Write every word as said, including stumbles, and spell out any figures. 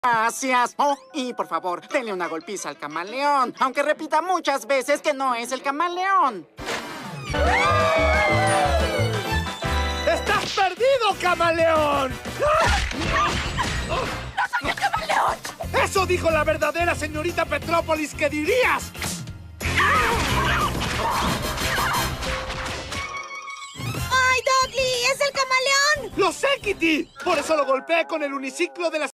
Gracias. Oh, y por favor, denle una golpiza al camaleón, aunque repita muchas veces que no es el camaleón. ¡Estás perdido, camaleón! ¡No soy el camaleón! ¡Eso dijo la verdadera señorita Petrópolis que dirías! ¡Ay, Dudley! ¡Es el camaleón! ¡Lo sé, Kitty! Por eso lo golpeé con el uniciclo de la